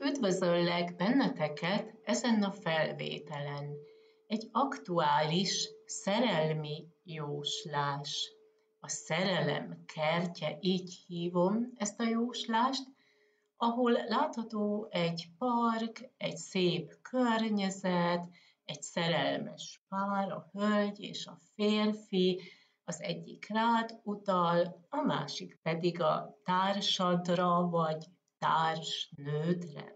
Üdvözöllek benneteket ezen a felvételen. Egy aktuális szerelmi jóslás. A szerelem kertje, így hívom ezt a jóslást, ahol látható egy park, egy szép környezet, egy szerelmes pár, a hölgy és a férfi, az egyik rád utal, a másik pedig a társadra vagy társnődre.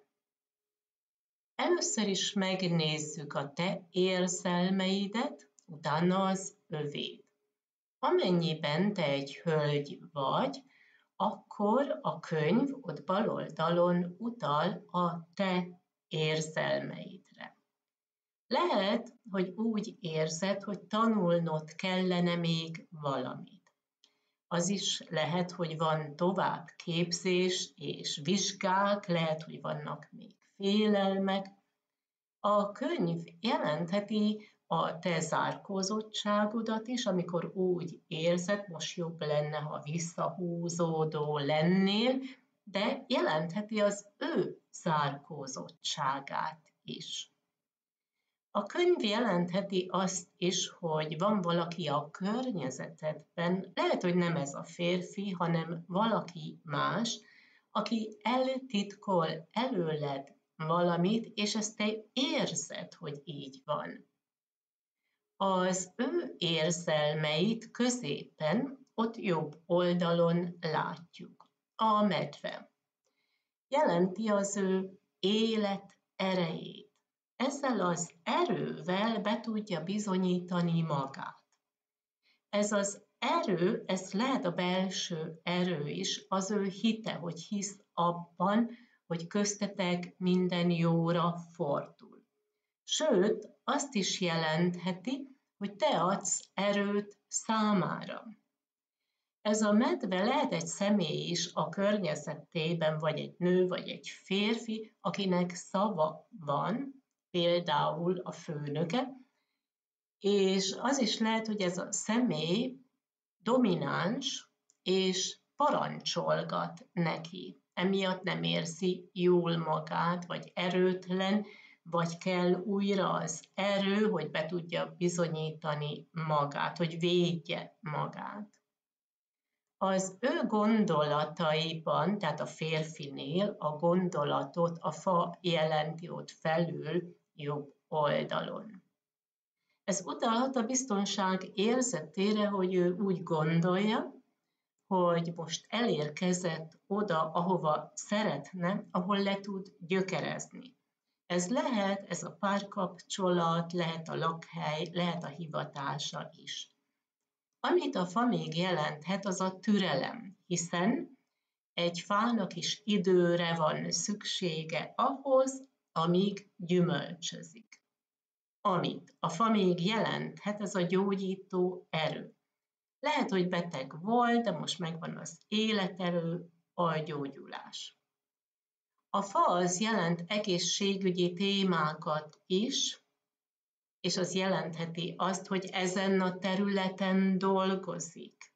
Először is megnézzük a te érzelmeidet, utána az övét. Amennyiben te egy hölgy vagy, akkor a könyv ott bal oldalon utal a te érzelmeidre. Lehet, hogy úgy érzed, hogy tanulnod kellene még valamit. Az is lehet, hogy van továbbképzés és vizsgák, lehet, hogy vannak még félelmek. A könyv jelentheti a te zárkózottságodat is, amikor úgy érzed, most jobb lenne, ha visszahúzódó lennél, de jelentheti az ő zárkózottságát is. A könyv jelentheti azt is, hogy van valaki a környezetedben, lehet, hogy nem ez a férfi, hanem valaki más, aki eltitkol előled valamit, és ezt te érzed, hogy így van. Az ő érzelmeit középen, ott jobb oldalon látjuk. A medve jelenti az ő élet erejét. Ezzel az erővel be tudja bizonyítani magát. Ez az erő, ez lehet a belső erő is, az ő hite, hogy hisz abban, hogy köztetek minden jóra fordul. Sőt, azt is jelentheti, hogy te adsz erőt számára. Ez a medve lehet egy személy is a környezetében, vagy egy nő, vagy egy férfi, akinek szava van, például a főnöke, és az is lehet, hogy ez a személy domináns, és parancsolgat neki. Emiatt nem érzi jól magát, vagy erőtlen, vagy kell újra az erő, hogy be tudja bizonyítani magát, hogy védje magát. Az ő gondolataiban, tehát a férfinél a gondolatot a fa jelenti ott felül, jobb oldalon. Ez utalhat a biztonság érzetére, hogy ő úgy gondolja, hogy most elérkezett oda, ahova szeretne, ahol le tud gyökerezni. Ez lehet, ez a párkapcsolat, lehet a lakhely, lehet a hivatása is. Amit a fa még jelenthet, az a türelem, hiszen egy fának is időre van szüksége ahhoz, amíg gyümölcsözik. Amit a fa még jelenthet, ez a gyógyító erő. Lehet, hogy beteg volt, de most megvan az életerő, a gyógyulás. A fa az jelent egészségügyi témákat is, és az jelentheti azt, hogy ezen a területen dolgozik.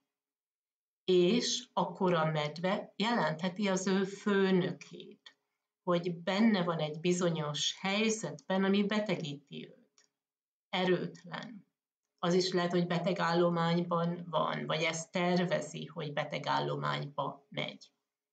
És akkor a medve jelentheti az ő főnökét, hogy benne van egy bizonyos helyzetben, ami betegíti őt. Erőtlen. Az is lehet, hogy betegállományban van, vagy ezt tervezi, hogy betegállományba megy.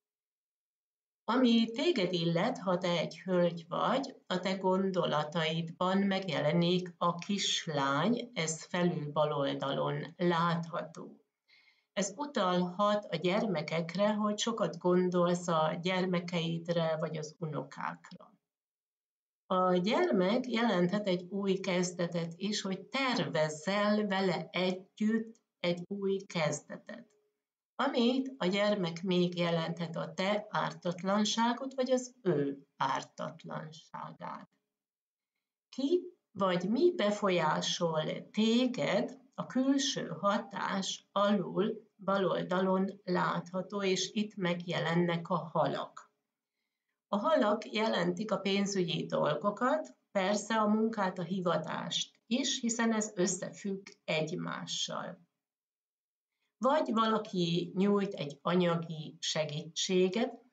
Ami téged illet, ha te egy hölgy vagy, a te gondolataidban megjelenik a kislány, ez felül bal oldalon látható. Ez utalhat a gyermekekre, hogy sokat gondolsz a gyermekeidre vagy az unokákra. A gyermek jelenthet egy új kezdetet is, hogy tervezzel vele együtt egy új kezdetet. Amit a gyermek még jelenthet a te ártatlanságot, vagy az ő ártatlanságát. Ki vagy mi befolyásol téged a külső hatás alul bal oldalon látható, és itt megjelennek a halak. A halak jelentik a pénzügyi dolgokat, persze a munkát, a hivatást is, hiszen ez összefügg egymással. Vagy valaki nyújt egy anyagi segítséget,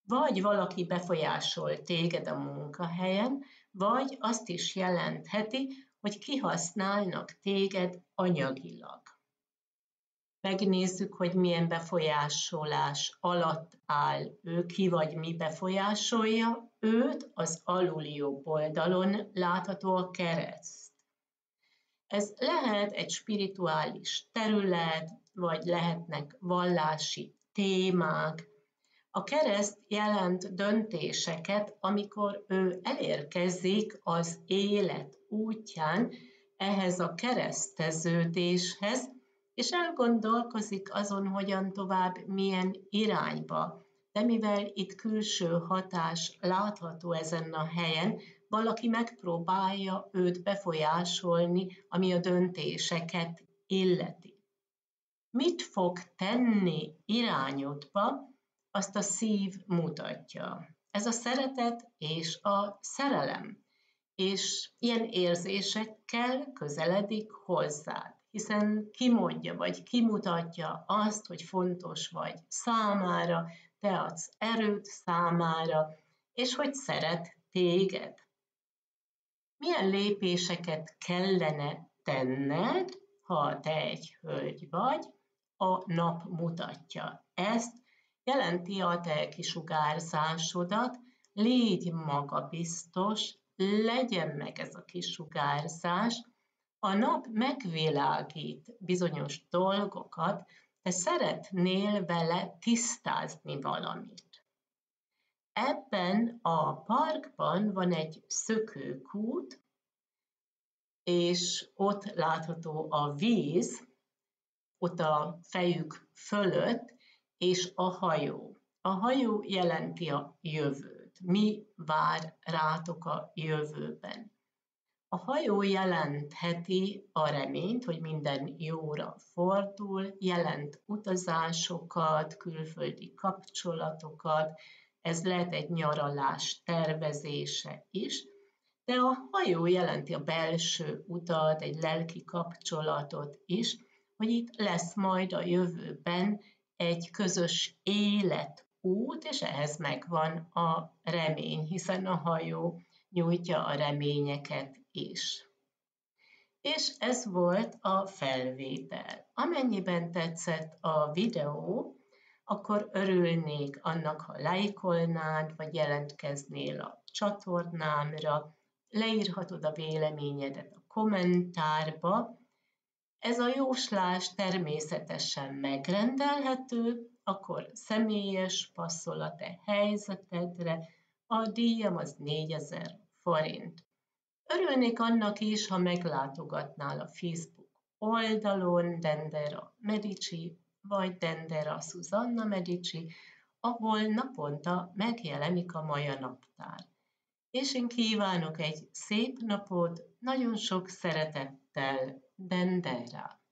Vagy valaki befolyásol téged a munkahelyen, vagy azt is jelentheti, hogy kihasználnak téged anyagilag. Megnézzük, hogy milyen befolyásolás alatt áll ő, ki vagy mi befolyásolja őt, az aluli jobb oldalon látható a kereszt. Ez lehet egy spirituális terület, vagy lehetnek vallási témák. A kereszt jelent döntéseket, amikor ő elérkezik az élet útján ehhez a kereszteződéshez, és elgondolkozik azon, hogyan tovább, milyen irányba. De mivel itt külső hatás látható ezen a helyen, valaki megpróbálja őt befolyásolni, ami a döntéseket illeti. Mit fog tenni irányodba, azt a szív mutatja. Ez a szeretet és a szerelem, és ilyen érzésekkel közeledik hozzád, hiszen kimondja vagy kimutatja azt, hogy fontos vagy számára, te adsz erőt számára, és hogy szeret téged. Milyen lépéseket kellene tenned, ha te egy hölgy vagy, a nap mutatja ezt, jelenti a te kisugárzásodat, légy magabiztos, legyen meg ez a kisugárzás, a nap megvilágít bizonyos dolgokat, te szeretnél vele tisztázni valamit. Ebben a parkban van egy szökőkút, és ott látható a víz, ott a fejük fölött, és a hajó. A hajó jelenti a jövőt. Mi vár rátok a jövőben? A hajó jelentheti a reményt, hogy minden jóra fordul, jelent utazásokat, külföldi kapcsolatokat, ez lehet egy nyaralás tervezése is, de a hajó jelenti a belső utat, egy lelki kapcsolatot is, hogy itt lesz majd a jövőben egy közös életút, és ehhez megvan a remény, hiszen a hajó nyújtja a reményeket is. És ez volt a felvétel. Amennyiben tetszett a videó, akkor örülnék annak, ha lájkolnád, vagy jelentkeznél a csatornámra, leírhatod a véleményedet a kommentárba. Ez a jóslás természetesen megrendelhető, akkor személyes, passzol a te helyzetedre, a díjam az 4000 forint. Örülnék annak is, ha meglátogatnál a Facebook oldalon Dendera Medici, vagy Dendera Susanna Medici, ahol naponta megjelenik a Maja naptár. És én kívánok egy szép napot, nagyon sok szeretettel, Dendera!